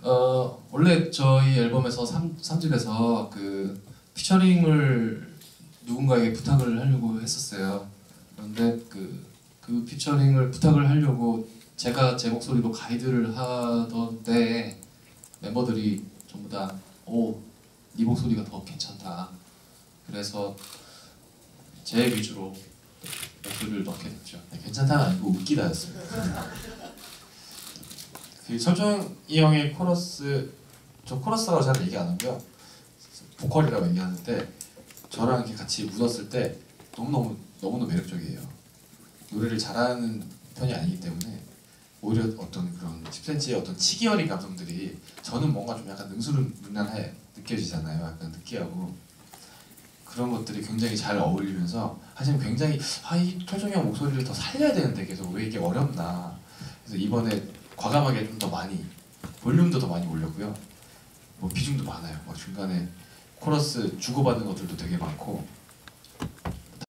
원래 저희 앨범에서 3집에서 그 피처링을 누군가에게 부탁을 하려고 했었어요. 그런데 그 피처링을 부탁을 하려고 제가 제 목소리로 가이드를 하던데 멤버들이 전부 다 오, 네 목소리가 더 괜찮다. 그래서 제 위주로 목소리를 넣게 됐죠. 네, 괜찮다가 아니고 웃기다였어요. 그 철종이 형의 코러스, 저 코러스라고 잘 얘기 안 하고요. 보컬이라고 얘기하는데 저랑 이렇게 같이 묻었을 때 너무너무 매력적이에요. 노래를 잘하는 편이 아니기 때문에 오히려 어떤 그런 10cm의 어떤 치기 어린 감성들이 저는 뭔가 좀 약간 능수능란해 느껴지잖아요. 약간 느끼하고 그런 것들이 굉장히 잘 어울리면서 하지만 굉장히 이 철종이 형 목소리를 더 살려야 되는데 계속 왜 이게 어렵나. 그래서 이번에 과감하게 좀 더 많이 볼륨도 더 많이 올렸고요. 뭐 비중도 많아요. 막 중간에 코러스 주고받는 것들도 되게 많고